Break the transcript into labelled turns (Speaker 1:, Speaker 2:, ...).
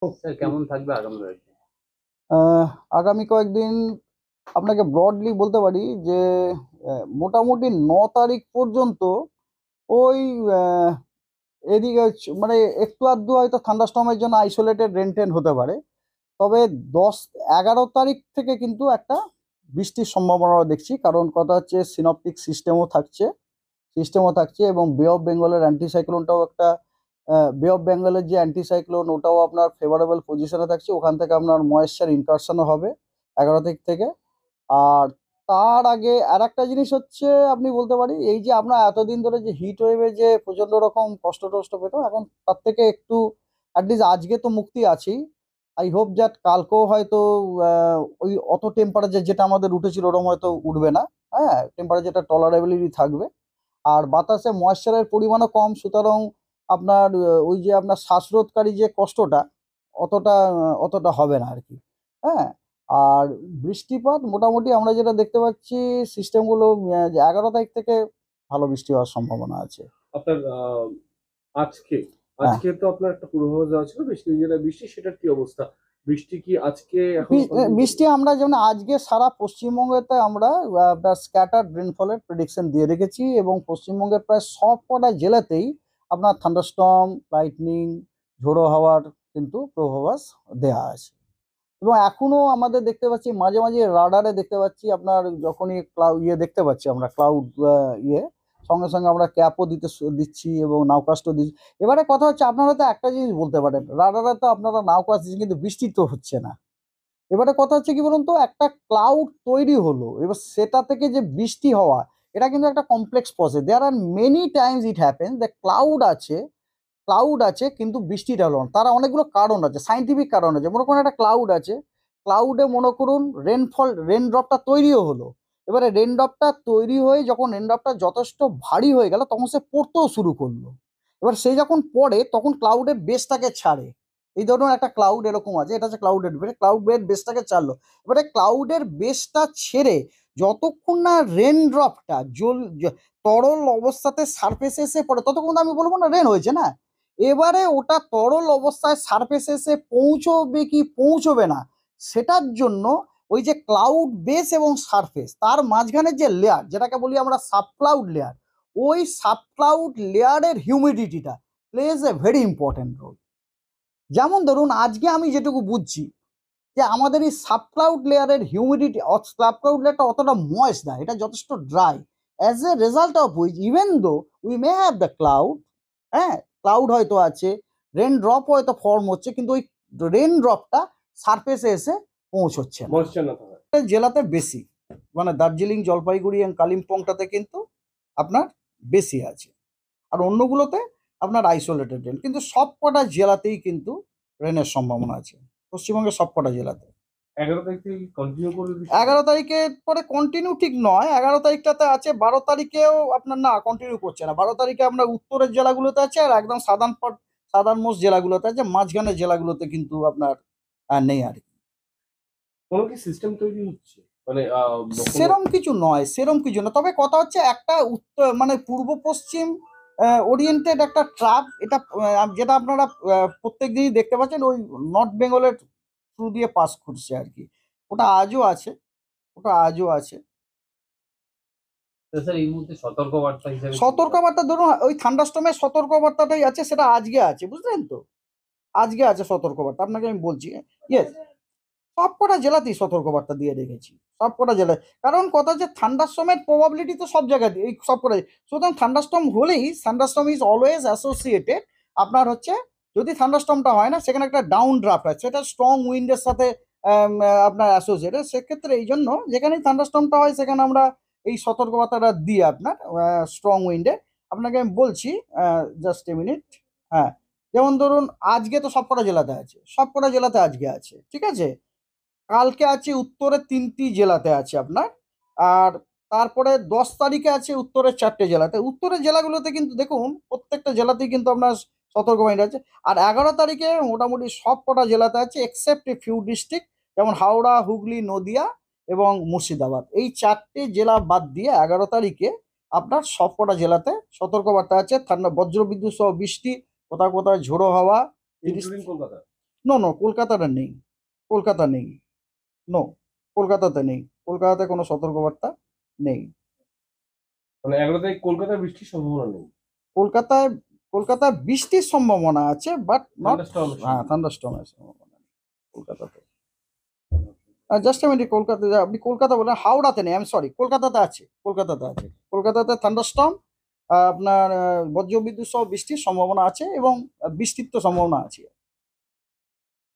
Speaker 1: Sir কেমন থাকবে আগামী রয়েছে?
Speaker 2: আহ, আগামী কয়েকদিন আপনাকে ব্রডলি বলতে পারি যে মোটামুটি 9 তারিখ পর্যন্ত ওই আহ, এদিকে মানে একটু আধটু হয়তো থান্ডারস্টর্মের জন্য আইসোলেটেড রেন হতে পারে। তবে 10-11 তারিখ থেকে কিন্তু একটা বৃষ্টির সম্ভাবনা দেখছি, কারণ কথা হচ্ছে সিনপটিক সিস্টেমও থাকছে এবং বে অফ বেঙ্গলের অ্যান্টিসাইক্লোনটাও একটা বে অফ বেঙ্গলের যে অ্যান্টিসাইক্লোন ওটাও আপনার ফেভারেবল পজিশনে থাকছে, ওখান থেকে আপনার ময়েশ্চার ইনকারশনও হবে 11 তারিখ থেকে। আর তার আগে আর একটা জিনিস হচ্ছে, আপনি বলতে পারি এই যে আমরা এতদিন ধরে যে হিট ওয়েভে যে প্রচন্ড রকম কষ্ট টষ্ট পেতাম, এখন তার থেকে একটু অ্যাটলিস্ট আজকে তো মুক্তি আছেই। আই হোপ দ্যাট কালকেও হয়তো ওই অত টেম্পারেচার যেটা আমাদের উঠেছিল ওরকম হয়তো উঠবে না। হ্যাঁ, টেম্পারেচারটা টলারেবিলিটি থাকবে। আর বাতাসে ময়েশ্চারের পরিমাণও কম, সুতরাং আপনার ওই যে আপনার শ্বাসরোধকারী যে কষ্টটা অতটা হবে না আর কি। হ্যাঁ। আর বৃষ্টিপাত মোটামুটি আমরা যেটা দেখতে পাচ্ছি সিস্টেমগুলো 11 তারিখ থেকে ভালো বৃষ্টি হওয়ার সম্ভাবনা আছে।
Speaker 3: আপনার আজকে
Speaker 2: হ্যাঁ,
Speaker 3: আজকে তো আপনার একটা পূর্বাভাস দেওয়া ছিল বৃষ্টি, যেটা বৃষ্টি সেটার কি অবস্থা? বৃষ্টি কি আজকে এখন পর্যন্ত?
Speaker 2: বৃষ্টি আমরা যেমন আজকে সারা পশ্চিমবঙ্গেতে আমরা আপনার স্ক্যাটার্ড রেনফলের প্রেডিকশন দিয়ে রেখেছি, এবং পশ্চিমবঙ্গের প্রায় সব কটা জেলাতেই আপনার থান্ডারস্টর্ম, লাইটনিং, ঝোড়ো হাওয়ার কিন্তু পূর্বাভাস দেওয়া আছে। এবং এখনো আমাদের দেখতে পাচ্ছি মাঝে মাঝে রাডারে দেখতে পাচ্ছি আপনার যখনই দেখতে পাচ্ছি আমরা ক্লাউড ইয়ে, সঙ্গে সঙ্গে আমরা ক্যাপও দিচ্ছি এবং নাউকাস্টও দিচ্ছি। এবারে কথা হচ্ছে আপনারা তো একটা জিনিস বলতে পারেন, রাডারে তো আপনারা নাউকাস্ট দিচ্ছেন কিন্তু বৃষ্টি তো হচ্ছে না। এবারে কথা হচ্ছে কি বলুন তো, একটা ক্লাউড তৈরি হলো, এবার সেটা থেকে যে বৃষ্টি হওয়া, এটা কিন্তু একটা complex process. There are many times it happen the cloud আছে কিন্তু বৃষ্টিটা হলো না। তারা অনেকগুলো কারণ আছে, সাইন্টিফিক কারণ আছে। মনে করুন একটা ক্লাউড আছে, ক্লাউডে মনে করুন রেন ড্রপটা তৈরিও হলো। এবারে রেন ড্রপটা তৈরি হয়ে যখন রেন ড্রপটা যথেষ্ট ভারী হয়ে গেল তখন সে পড়তেও শুরু করলো। এবার সে যখন পড়ে তখন ক্লাউডের বেসটাকে ছাড়ে। এই ধরুন একটা ক্লাউড এরকম আছে, এটা হচ্ছে ক্লাউডের বেসটাকে ছাড়লো। এবারে ক্লাউডের বেসটা ছেড়ে যতক্ষণ না রেন ড্রপটা তরল অবস্থাতে সারফেসে এসে পড়ে ততক্ষণ তো আমি বলবো না রেন হয়েছে না। এবারে ওটা তরল অবস্থায় সারফেসে এসে পৌঁছবে কি পৌঁছবে না, সেটার জন্য ওই যে ক্লাউড বেস এবং সারফেস তার মাঝখানে যে লেয়ার যেটাকে বলি আমরা সাবক্লাউড লেয়ার, ওই সাবক্লাউড লেয়ারের হিউমিডিটিটা plays a very important role. যেমন ধরুন আজকে আমি যেটুকু বুঝছি যে আমাদের এই সাবক্লাউড লেয়ারের হিউমিডিটি, সাবক্লাউড লেয়ারটা অতটা ময়েস্ট না, এটা যথেষ্ট dry. As a result of which even though we may have the cloud, হ্যাঁ ক্লাউড হয়তো আছে, রেন ড্রপ হয়তো ফর্ম হচ্ছে, কিন্তু ওই রেন ড্রপটা সারফেসে এসে পৌঁছচ্ছে না।
Speaker 3: ময়েশ্চার না থাকা।
Speaker 2: জেলাতে বেশি, মানে দার্জিলিং, জলপাইগুড়ি এবং কালিম্পংটাতে কিন্তু আপনার বেশি আছে। আর অন্যগুলোতে আপনার আইসোলেটেড রেন, কিন্তু সব কটা জেলাতেই কিন্তু রেনের সম্ভাবনা আছে, পশ্চিমবঙ্গের সব কটা জেলাতে।
Speaker 3: 11 তারিখ থেকে কন্টিনিউ করবে বৃষ্টি?
Speaker 2: 11 তারিখের পরে কন্টিনিউ ঠিক নয়, 11 তারিখটাতে আছে, 12 তারিখেও আপনার না কন্টিনিউ করছে না। 12 তারিখে আপনার উত্তরের জেলাগুলোতে আছে আর একদম সাদার্ন মোস্ট জেলাগুলোতে আছে, মাঝখানের জেলাগুলোতে কিন্তু আপনার নেই আর কি।
Speaker 3: কোনো কি সিস্টেম তৈরি হচ্ছে মানে
Speaker 2: সেরম কিছু না, তবে কথা হচ্ছে একটা উত্তর মানে পূর্ব পশ্চিম ওরিয়েন্টেড একটা ট্রাক, এটা যেটা আপনারা প্রত্যেক দিনই দেখতে পাচ্ছেন ওই নর্থ বেঙ্গলের থ্রু দিয়ে পাস করছে আর কি। ওটা আজও আছে, ওটা আজও আছে।
Speaker 1: তো স্যার এই মুহূর্তে সতর্কবার্তা হিসেবে
Speaker 2: সতর্কবার্তা ধরুন ওই থান্ডারস্টর্মের সতর্কবার্তাটাই আছে, সেটা আজকে আছে, বুঝলেন তো? আজকে আছে সতর্কবার্তা, আপনাকে আমি বলছি। ইয়েস, সবকটা জেলাতেই সতর্কবার্তা দিয়ে রেখেছি, সবকটা জেলায়। কারণ কথা হচ্ছে থান্ডারস্টর্মের প্রবাবিলিটি তো সব জায়গায় এই সবকটা, সুতরাং থান্ডারস্টর্ম হলেই থান্ডারস্টর্ম ইজ অলওয়েজ অ্যাসোসিয়েটেড আপনার হচ্ছে, যদি থান্ডারস্টর্মটা হয় না সেখানে একটা ডাউন ড্রাফট হয়, সেটা স্ট্রং উইন্ডের সাথে আপনার অ্যাসোসিয়েটেড। সেক্ষেত্রে এই জন্য যেখানেই থান্ডারস্টর্মটা হয় সেখানে আমরা এই সতর্কবার্তাটা দিই আপনার স্ট্রং উইন্ডে। আপনাকে আমি বলছি জাস্ট এ মিনিট। হ্যাঁ, যেমন ধরুন আজকে তো সবকটা জেলাতে আছে, সবকটা জেলাতে আজকে আছে, ঠিক আছে। কালকে আছে উত্তরের 3টি জেলাতে আছে আপনার। আর তারপরে 10 তারিখে আছে উত্তরের 4টে জেলাতে। উত্তরের জেলাগুলোতে কিন্তু দেখুন প্রত্যেকটা জেলাতেই কিন্তু আপনার সতর্কবাণী আছে। আর 11 তারিখে মোটামুটি সব কটা জেলাতে আছে এক্সেপ্ট এ ফিউ ডিস্ট্রিক্ট, যেমন হাওড়া, হুগলি, নদিয়া এবং মুর্শিদাবাদ। এই 4টে জেলা বাদ দিয়ে 11 তারিখে আপনার সব কটা জেলাতে সতর্কবার্তা আছে। ঠান্ডা বজ্রবিদ্যুৎ সহ বৃষ্টি, কোথাও কোথাও ঝোড়ো হাওয়া।
Speaker 3: ইনক্লুডিং কলকাতা?
Speaker 2: নো নো, কলকাতাটা নেই, কলকাতা নেই, নো, কলকাতাতে নেই, কলকাতাতে কোনো সতর্কবার্তা নেই।
Speaker 3: মানে 11 তারিখ কলকাতায় বৃষ্টির সম্ভাবনা নেই।
Speaker 2: কলকাতায় কলকাতায় বৃষ্টির সম্ভাবনা আছে, বাট নট,
Speaker 3: Thunderstorm এর
Speaker 2: হ্যাঁ, থান্ডারস্টর্মের সম্ভাবনা নেই কলকাতাতে। জাস্ট এ মিনিট, কলকাতা, আপনি কলকাতা বলেন, হাওড়াতে নেই, আমি সরি, কলকাতাতে আছে, কলকাতাতে আছে, কলকাতাতে থান্ডারস্টর্ম, আপনার বজ্রবিদ্যুৎ সহ বৃষ্টির সম্ভাবনা আছে, এবং বৃষ্টির তো সম্ভাবনা আছে।